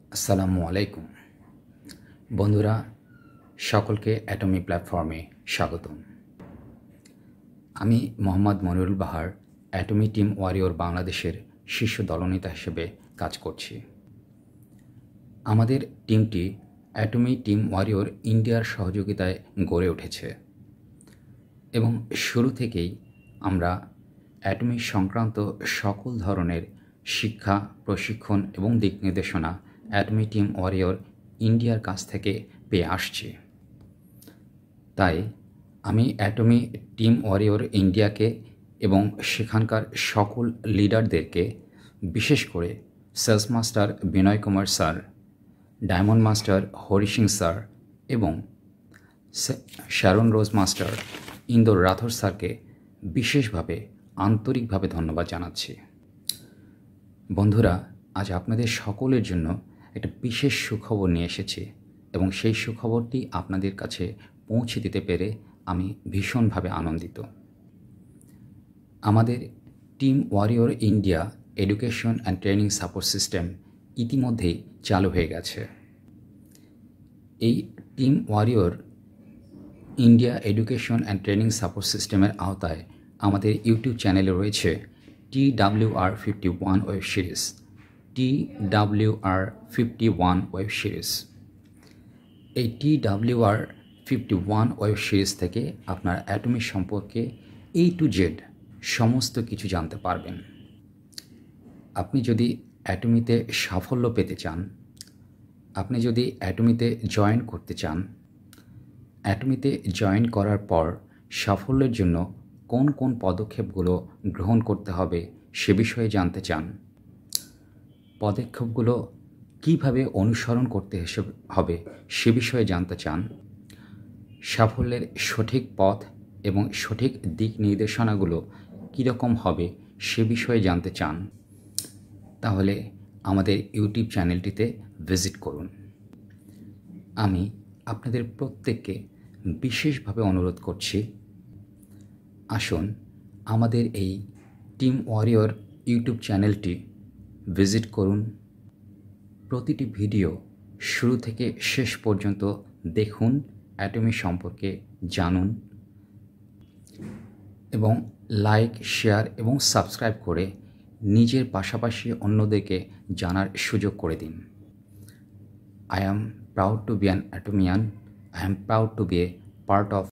আসসালামু আলাইকুম বন্ধুরা, সকলকে অ্যাটমি প্ল্যাটফর্মে স্বাগতম। আমি Mohammad Monirul Bahar, Atomy team warrior বাংলাদেশের শীর্ষ দলনেতা হিসেবে কাজ করছি। আমাদের টিমটি অ্যাটমি টিম ওয়ারিয়র ইন্ডিয়ার সহযোগিতায় গড়ে উঠেছে এবং শুরু থেকেই আমরা অ্যাটমি সংক্রান্ত সকল ধরনের শিক্ষা, প্রশিক্ষণ এবং দিক নির্দেশনা অ্যাটমি টিম ওয়ারিয়র ইন্ডিয়ার কাছ থেকে পেয়ে আসছি। তাই আমি অ্যাটমি টিম ওয়ারিয়র ইন্ডিয়াকে এবং সেখানকার সকল লিডারদেরকে, বিশেষ করে sales master Binoy Kumar sir, diamond master Hari Singh sir এবং Sharon rose master Indore Rathore স্যারকে বিশেষভাবে আন্তরিকভাবে ধন্যবাদ জানাচ্ছি। বন্ধুরা, আজ আপনাদের সকলের জন্য একটা বিশেষ সুখবর নিয়ে এসেছি এবং সেই সুখবরটি আপনাদের কাছে পৌঁছে দিতে পেরে আমি ভীষণভাবে আনন্দিত। আমাদের team warrior India education and training support system ইতিমধ্যেই চালু হয়ে গেছে। এই team warrior India education and training support সিস্টেমের আওতায় আমাদের ইউটিউব চ্যানেলে রয়েছে TWR51 web series, TWR51 web series. এই TWR51 ওয়েব সিরিজ থেকে আপনার অ্যাটমি সম্পর্কে A to Z সমস্ত কিছু জানতে পারবেন। আপনি যদি অ্যাটমিতে সাফল্য পেতে চান, আপনি যদি অ্যাটমিতে জয়েন করতে চান, অ্যাটমিতে জয়েন করার পর সাফল্যের জন্য কোন কোন পদক্ষেপগুলো গ্রহণ করতে হবে সে বিষয়ে জানতে চান, পদক্ষেপগুলো কিভাবে অনুসরণ করতে হবে সে বিষয়ে জানতে চান, সাফল্যের সঠিক পথ এবং সঠিক দিক নির্দেশনাগুলো কীরকম হবে সে বিষয়ে জানতে চান, তাহলে আমাদের ইউটিউব চ্যানেলটিতে ভিজিট করুন। আমি আপনাদের প্রত্যেককে বিশেষভাবে অনুরোধ করছি, আসুন আমাদের এই টিম ওয়ারিয়র ইউটিউব চ্যানেলটি ভিজিট করুন। প্রতিটি ভিডিও শুরু থেকে শেষ পর্যন্ত দেখুন, অ্যাটমি সম্পর্কে জানুন এবং লাইক, শেয়ার এবং সাবস্ক্রাইব করে নিজের পাশাপাশি অন্যদেরকে জানার সুযোগ করে দিন। I am proud to be an Atomian. I am proud to be a part of